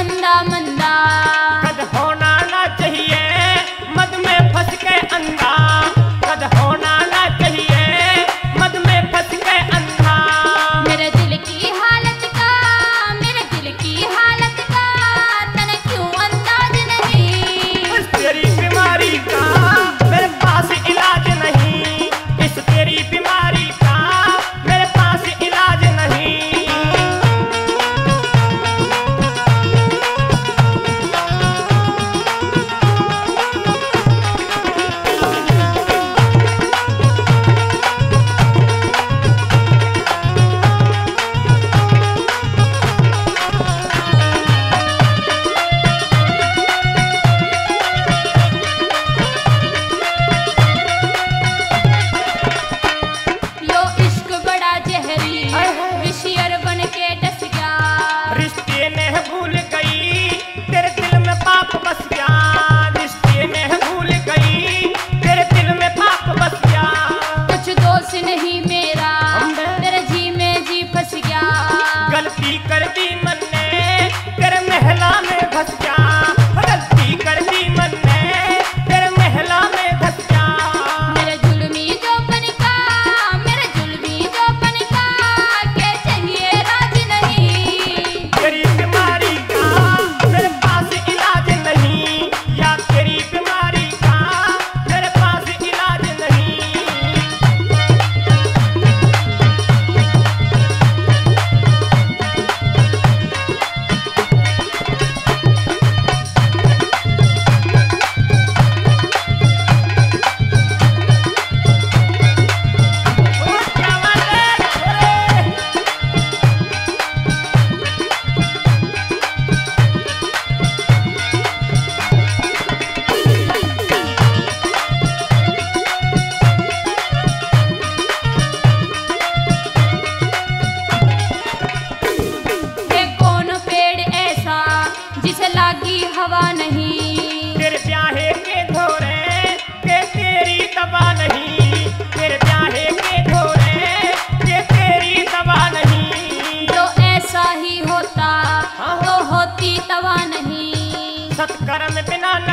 मंदा मंदा। कद होना ना चाहिए मद में फंस के अंधा, कद होना ना चाहिए मद में फंस के अंधा। मेरे दिल की हालत का, मेरे दिल की हालत का तने क्यों अंदाज नहीं। इस तेरी बीमारी का मेरे पास इलाज नहीं, इस तेरी बीमारी का मेरे पास इलाज नहीं। लो इश्क बड़ा जहरी विषयर बन के डस गया। रिश्ते ने भूल गई तेरे दिल में पाप बस गया, रिश्ते ने भूल गई तेरे दिल में पाप बस गया। कुछ दोष नहीं मेरा तेरे जी में जी फंस गया। गलती कर दी मन ने तेरे महला में धस गया, गलती कर दी मन ने तेरे महला में धस गया। मेरे जुल्मी जोबन का, मेरे जुल्मी जोबन का के चाहिए राज नहीं। तेरी बीमारी का मेरे पास इलाज नहीं, या तेरी बीमारी का मेरे पास इलाज नहीं। ओ क्या बात है छोरे। ये कौन पेड़ ऐसा जिसे लागी हवा नहीं। तेरे ब्याहे के धोरे के तेरी दवा नहीं, तेरे ब्याहे के धोरे के तेरी दवा नहीं। तो ऐसा ही होता तो होती तवा नहीं। सत्कर्म बिना